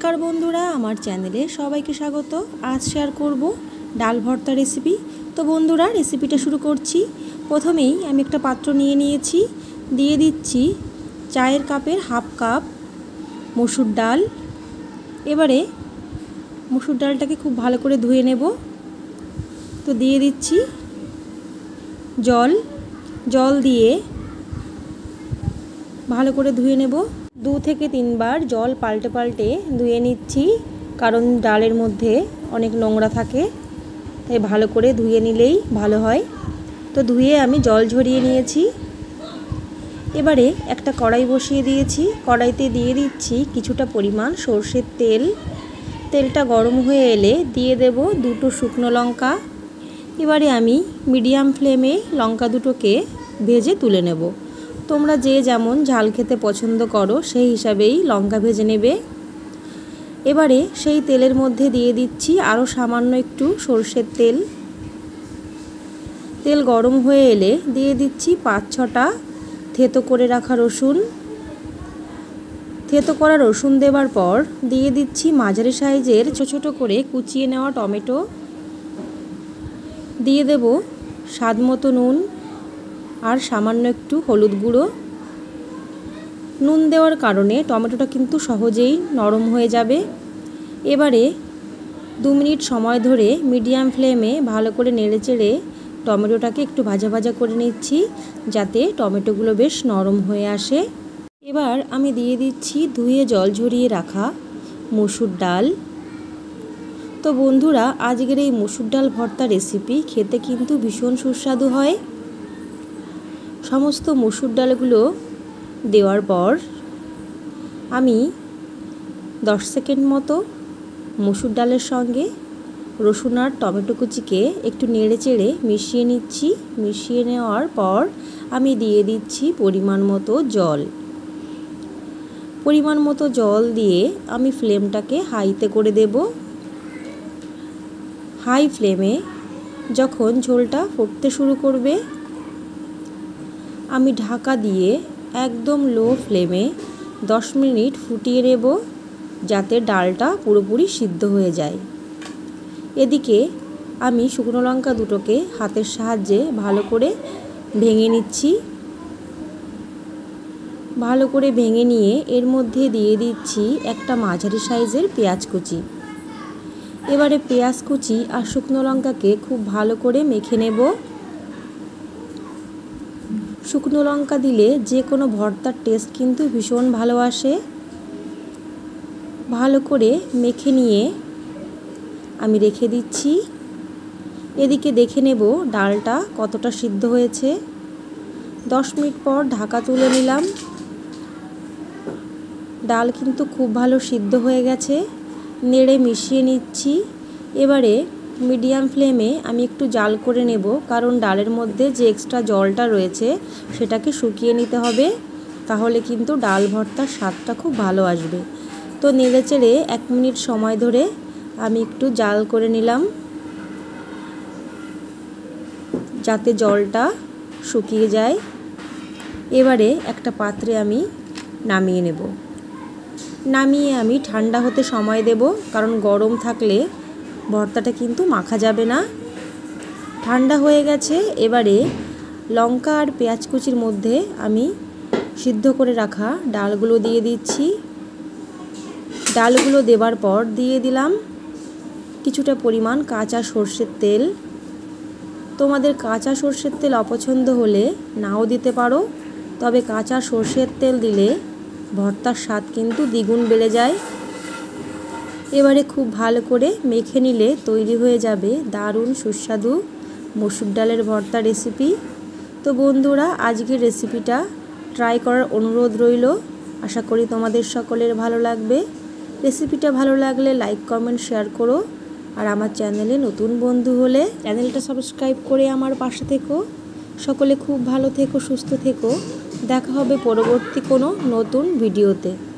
नमस्कार बंधुरा आमार चैनेले सबाइके स्वागत। आज शेयर करब डाल भर्ता रेसिपि। तो बंधुरा रेसिपिटा शुरू करछि। प्रथमेई आमि एकटा पात्र निये नियेछि, दिये दिच्छि चायेर कापेर हाफ कप मसुर डाल। एबारे मसुर डालटाके खूब भालो करे धुए नेब। तो दिये दिच्छि जल, जल दिए भालो करे धुए नेब। 2 থেকে 3 বার जल पाल्टे पाल्टे धुए निচ্ছি, कारण डालेर मध्य अनेक নোংরা থাকে, তাই ভালো করে ধুয়ে নিলেই ভালো হয়। তো ধুয়ে আমি জল ঝরিয়ে নিয়েছি। এবারে একটা কড়াই বসিয়ে দিয়েছি। কড়াইতে দিয়ে দিচ্ছি কিছুটা পরিমাণ সরষের তেল। তেলটা গরম হয়ে এলে দিয়ে দেব দুটো শুকনো লঙ্কা। এবারে আমি মিডিয়াম ফ্লেমে লঙ্কা দুটোকে ভেজে তুলে নেব। তোমরা যে যেমন ঝাল খেতে পছন্দ করো সেই হিসাবেই লঙ্কা ভেজে নেবে। এবারে সেই তেলের মধ্যে দিয়ে দিচ্ছি আরও সামান্য একটু সরষের তেল। তেল গরম হয়ে এলে দিয়ে দিচ্ছি 5-6টা থেতো করে রাখা রসুন। থেতো করা রসুন দেওয়ার পর দিয়ে দিচ্ছি মাঝারি সাইজের ছোট ছোট করে কুচিয়ে নেওয়া টমেটো। দিয়ে দেব স্বাদ মতো নুন আর সামান্য একটু হলুদ গুঁড়ো। নুন দেওয়ার কারণে টমেটোটা কিন্তু সহজেই নরম হয়ে যাবে। এবারে 2 মিনিট সময় ধরে মিডিয়াম ফ্লেমে ভালো করে নেড়েচেড়ে টমেটোটাকে একটু ভাজা ভাজা করে নিচ্ছি, যাতে টমেটোগুলো বেশ নরম হয়ে আসে। এবার আমি দিয়ে দিচ্ছি ধুয়ে জল ঝরিয়ে রাখা মসুর ডাল। তো বন্ধুরা আজকের এই মসুর ডাল ভর্তা রেসিপি খেতে কিন্তু ভীষণ সুস্বাদু হয়। সমস্ত মসুর ডালগুলো দেওয়ার পর আমি 10 সেকেন্ড মতো মসুর ডালের সঙ্গে রসুন আর টমেটো কুচিকে একটু নেড়েচেড়ে মিশিয়ে নিচ্ছি। মিশিয়ে নেওয়ার পর আমি দিয়ে দিচ্ছি পরিমাণ মতো জল। পরিমাণ মতো জল দিয়ে আমি ফ্লেমটাকে হাইতে করে দেব। হাই ফ্লেমে যখন ঝোলটা ফুটতে শুরু করবে আমি ঢাকা দিয়ে একদম লো ফ্লেমে 10 মিনিট ফুটিয়ে নেব, যাতে ডালটা পুরোপুরি সিদ্ধ হয়ে যায়। এদিকে আমি শুকনো লঙ্কা দুটোকে হাতের সাহায্যে ভালো করে ভেঙে নিচ্ছি। ভালো করে ভেঙে নিয়ে এর মধ্যে দিয়ে দিচ্ছি একটা মাঝারি সাইজের পেঁয়াজ কুচি। এবারে পেঁয়াজ কুচি আর শুকনো লঙ্কাকে খুব ভালো করে মেখে নেব। শুকনো লঙ্কা দিলে যে কোনো ভর্তার টেস্ট কিন্তু ভীষণ ভালো আসে। ভালো করে মেখে নিয়ে আমি রেখে দিচ্ছি। এদিকে দেখে নেব ডালটা কতটা সিদ্ধ হয়েছে। 10 মিনিট পর ঢাকা তুলে নিলাম। ডাল কিন্তু খুব ভালো সিদ্ধ হয়ে গেছে। নেড়ে মিশিয়ে নিচ্ছি। এবারে মিডিয়াম ফ্লেমে আমি একটু জাল করে নেব, কারণ ডালের মধ্যে যে এক্সট্রা জলটা রয়েছে সেটাকে শুকিয়ে নিতে হবে, তাহলে কিন্তু ডাল ভর্তার স্বাদটা খুব ভালো আসবে। তো নেড়েচেড়ে 1 মিনিট সময় ধরে আমি একটু জাল করে নিলাম, যাতে জলটা শুকিয়ে যায়। এবারে একটা পাত্রে আমি নামিয়ে নেব। নামিয়ে আমি ঠান্ডা হতে সময় দেব, কারণ গরম থাকলে ভর্তাটা কিন্তু মাখা যাবে না। ঠান্ডা হয়ে গেছে। এবারে লঙ্কা আর পেঁয়াজ কুচির মধ্যে আমি সিদ্ধ করে রাখা ডালগুলো দিয়ে দিচ্ছি। ডালগুলো দেওয়ার পর দিয়ে দিলাম কিছুটা পরিমাণ কাঁচা সর্ষের তেল। তোমাদের কাঁচা সর্ষের তেল অপছন্দ হলে নাও দিতে পারো, তবে কাঁচা সর্ষের তেল দিলে ভর্তার স্বাদ কিন্তু দ্বিগুণ বেড়ে যায়। এবারে খুব ভালো করে মেখে নিলে তৈরি হয়ে যাবে দারুণ সুস্বাদু মসুর ডালের ভর্তা রেসিপি। তো বন্ধুরা আজকের রেসিপিটা ট্রাই করার অনুরোধ রইল। আশা করি তোমাদের সকলের ভালো লাগবে। রেসিপিটা ভালো লাগলে লাইক কমেন্ট শেয়ার করো, আর আমার চ্যানেলে নতুন বন্ধু হলে চ্যানেলটা সাবস্ক্রাইব করে আমার পাশে থেকো। সকলে খুব ভালো থেকো, সুস্থ থেকো। দেখা হবে পরবর্তী কোনো নতুন ভিডিওতে।